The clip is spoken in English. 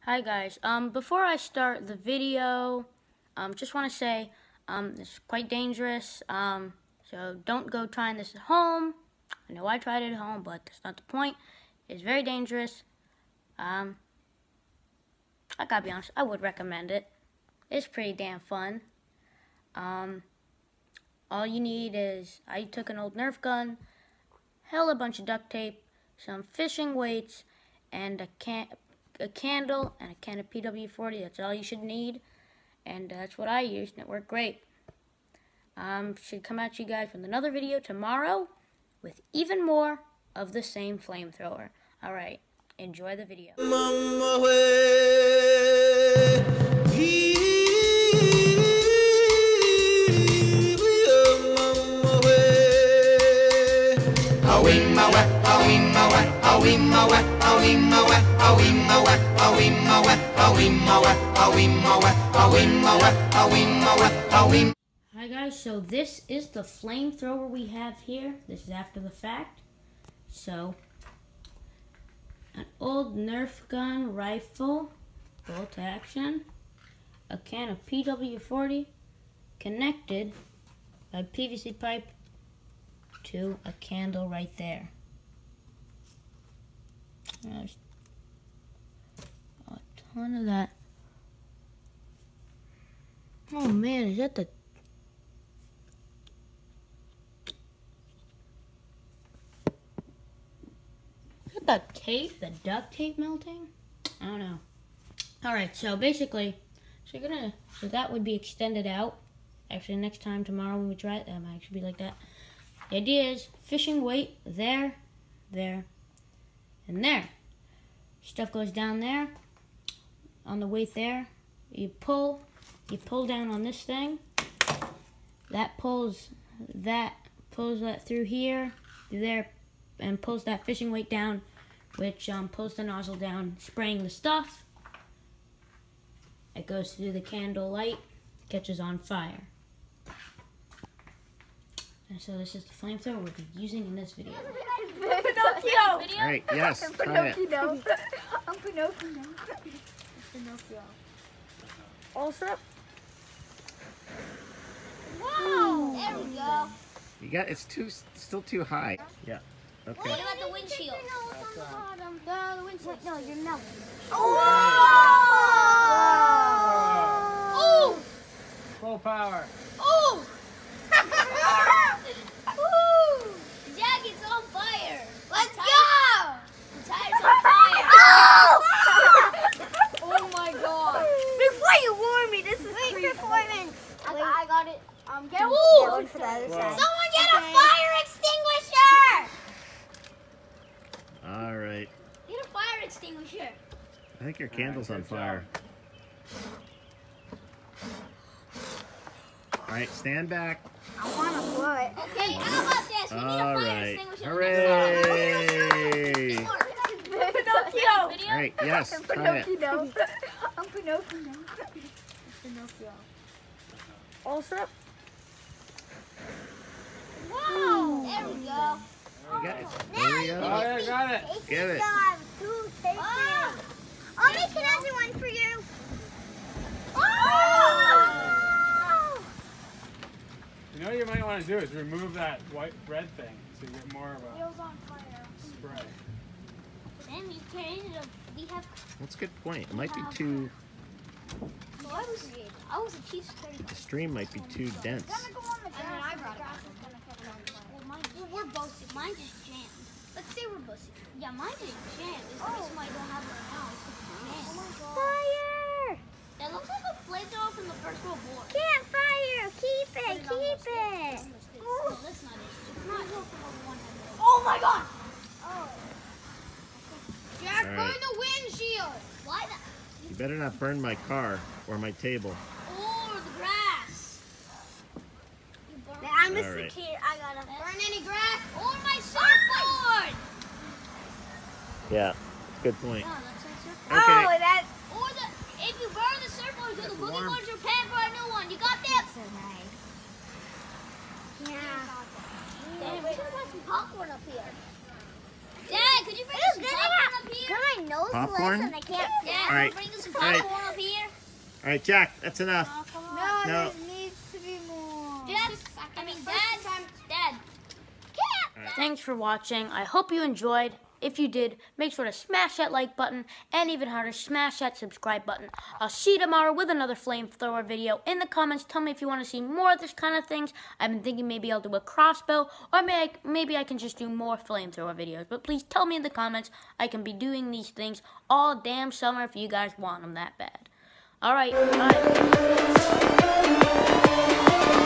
Hi guys, before I start the video, just want to say, it's quite dangerous, so don't go trying this at home. I know I tried it at home, but that's not the point. It's very dangerous. I gotta be honest, I would recommend it. It's pretty damn fun. All you need is, I took an old Nerf gun, held a bunch of duct tape, some fishing weights, and a candle and a can of PW40. That's all you should need, and that's what I used, and it worked great. Should come at you guys with another video tomorrow with even more of the same flamethrower. Alright, enjoy the video. Hi guys, so this is the flamethrower we have here. This is after the fact. So, an old Nerf gun rifle, bolt action, a can of PW40 connected by PVC pipe to a candle right there. There's a ton of that. Oh man, is that the... Is that the tape, the duct tape melting? I don't know. Alright, so basically, so that would be extended out. Actually, next time, tomorrow when we try it, that might actually be like that. The idea is fishing weight there, there, and there. Stuff goes down there. On the weight there, you pull down on this thing. That pulls that through here, through there, and pulls that fishing weight down, which pulls the nozzle down, spraying the stuff. It goes through the candle light, catches on fire. And so this is the flamethrower we'll be using in this video. Pinocchio! All right, yes, try it. I'm Pinocchio. Pinocchio. All set? Wow! There we go. You got it's still too high. Yeah. Okay. What about the windshield? The windshield. No, you're melting. Oh! Oh! Full power. Oh! Jack, it's on fire. Let's go! The tire's on fire. Oh my god. Before you warn me, this is pre-performance. I got it. Get Ooh! one for the other side. Someone get a fire extinguisher! All right. Get a fire extinguisher. I think your candle's on fire. All right, stand back. I want to blow it. Okay, how about this? We need a All fire right. extinguisher. Hooray! Pinocchio. All right, yes, try it. Pinocchio. I'm Pinocchio. Pinocchio. All set? Wow! There we go. You got it. There we Oh, go. yeah, got it. Get it. I'll make another one for you. You know what you might want to do is remove that red thing so you get more of a Wheels on fire. spray. Then you carry it. We have. That's a good point. It might be too. I was a chief security. The stream might be too dense. I brought it. Well, we're both. Mine just jammed. Let's say we're both. Yeah, mine just jammed. This is why I don't have it right now. It's just jammed. Fire! That looks like a flamethrower from the First World War. Campfire! Keep it! Keep it! No, that's not it. It's not World War I. Oh my god! Jack, All right. burn the windshield. Why that? You better not burn my car or my table. Or the grass. You burn. I'm a All right. security. I gotta Burn any grass or my surfboard. Yeah, good point. Oh, that's my surfboard. Okay. Oh, that's Or if you burn the surfboard, the boogie warm. boards are paying for a new one. You got this? so nice. Yeah. Damn, we should have some popcorn up here. Dad, could you bring us some popcorn up here? Can I nose Popcorn? Listen, I can't. All right. Bring some All right. popcorn up here. All right, Jack, that's enough. Oh, come on. No, No. there needs to be more. Dad. Thanks for watching. I hope you enjoyed. If you did, make sure to smash that like button, and even harder, smash that subscribe button. I'll see you tomorrow with another flamethrower video. In the comments, tell me if you want to see more of this kind of things. I've been thinking maybe I'll do a crossbow, or maybe I can just do more flamethrower videos. But please tell me in the comments. I can be doing these things all damn summer if you guys want them that bad. Alright, bye.